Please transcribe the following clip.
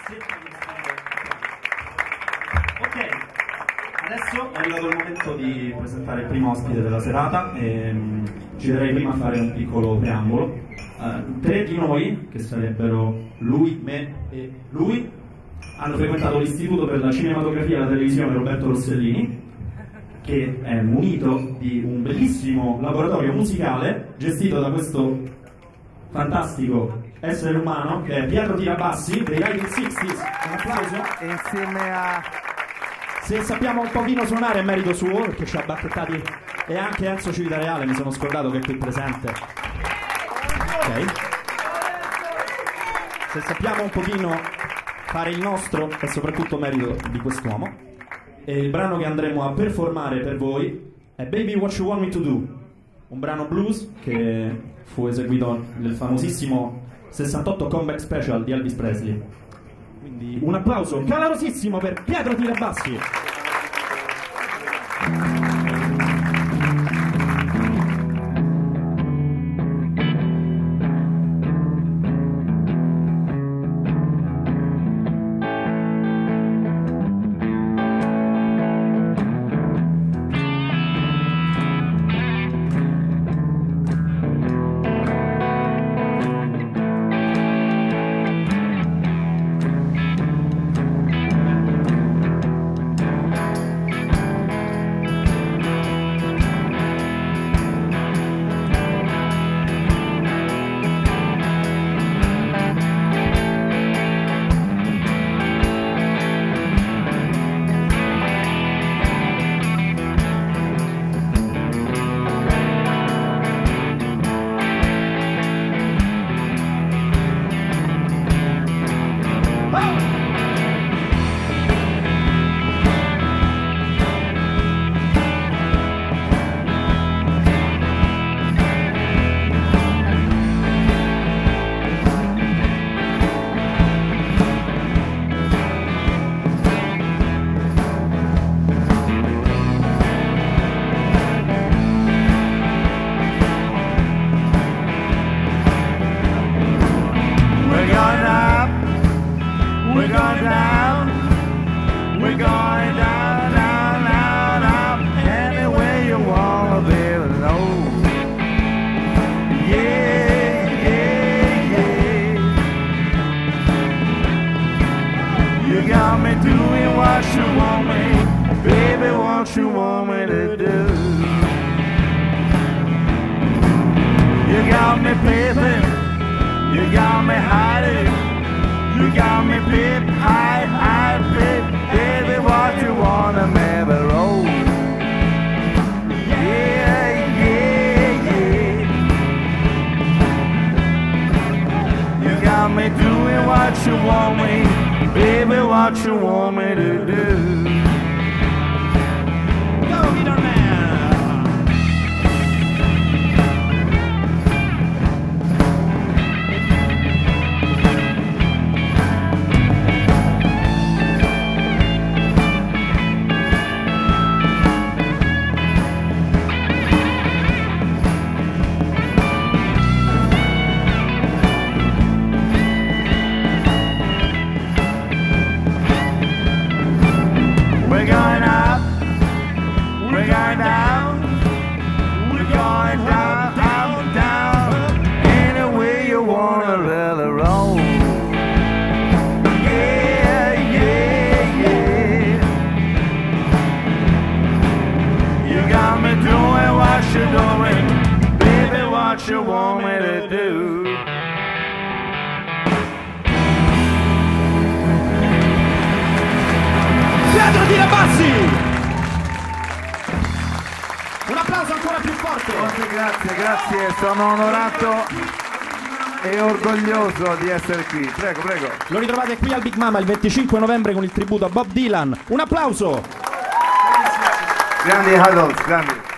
Ok, adesso è arrivato il momento di presentare il primo ospite della serata e ci darei prima a fare un piccolo preambolo. Tre di noi, che sarebbero lui, me e lui, hanno frequentato l'Istituto per la Cinematografia e la Televisione Roberto Rossellini, che è munito di un bellissimo laboratorio musicale gestito da questo fantastico essere umano che è Pietro Tirabassi dei Rising Sixties. Un applauso. Insieme a... Se sappiamo un pochino suonare è merito suo, perché ci ha bacchettati, e anche Enzo Civitareale, mi sono scordato che è qui presente. Ok. Se sappiamo un pochino fare il nostro è soprattutto merito di quest'uomo. E il brano che andremo a performare per voi è Baby What You Want Me To Do, un brano blues che fu eseguito nel famosissimo 68 Comeback Special di Elvis Presley. Quindi un applauso calorosissimo per Pietro Tirabassi. Pietro Tirabassi! Un applauso ancora più forte! Grazie, sono onorato e orgoglioso di essere qui. Prego. Lo ritrovate qui al Big Mama il 25 novembre con il tributo a Bob Dylan. Un applauso! Grandi Adolf, grandi.